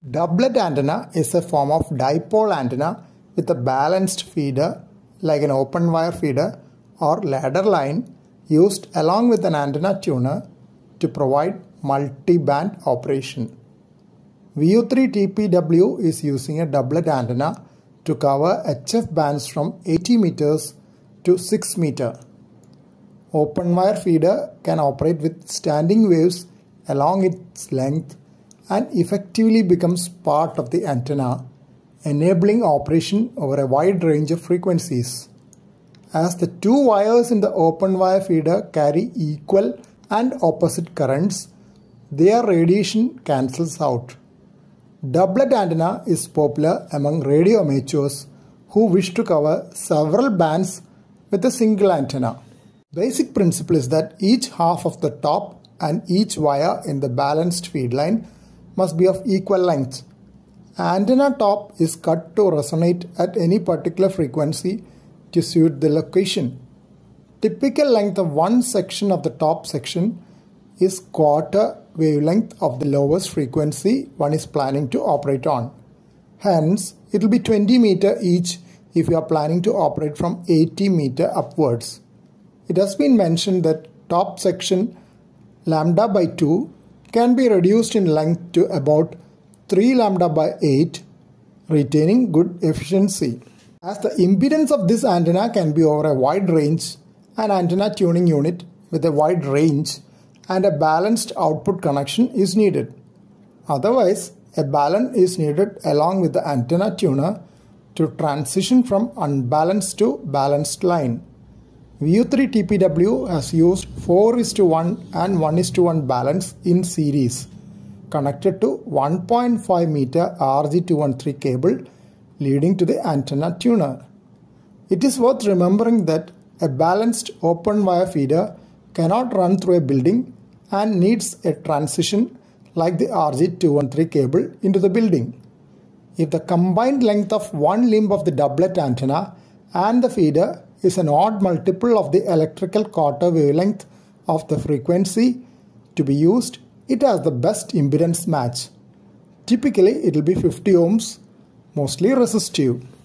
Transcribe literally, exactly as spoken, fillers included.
Doublet antenna is a form of dipole antenna with a balanced feeder like an open wire feeder or ladder line used along with an antenna tuner to provide multi-band operation. V U three T P W is using a doublet antenna to cover H F bands from eighty meters to six meters. Open wire feeder can operate with standing waves along its length and effectively becomes part of the antenna, enabling operation over a wide range of frequencies. As the two wires in the open wire feeder carry equal and opposite currents, their radiation cancels out. Doublet antenna is popular among radio amateurs who wish to cover several bands with a single antenna. Basic principle is that each half of the top and each wire in the balanced feed line must be of equal length. Antenna top is cut to resonate at any particular frequency to suit the location. Typical length of one section of the top section is quarter wavelength of the lowest frequency one is planning to operate on. Hence, it will be twenty meters each if you are planning to operate from eighty meters upwards. It has been mentioned that top section lambda by two can be reduced in length to about three lambda by eight, retaining good efficiency. As the impedance of this antenna can be over a wide range, an antenna tuning unit with a wide range and a balanced output connection is needed. Otherwise, a balun is needed along with the antenna tuner to transition from unbalanced to balanced line. V U three T P W has used four is to one and one is to one balance in series, connected to one point five meter R J two thirteen cable leading to the antenna tuner. It is worth remembering that a balanced open wire feeder cannot run through a building and needs a transition like the R J two thirteen cable into the building. If the combined length of one limb of the doublet antenna and the feeder is an odd multiple of the electrical quarter wavelength of the frequency to be used, it has the best impedance match. Typically, it will be fifty ohms, mostly resistive.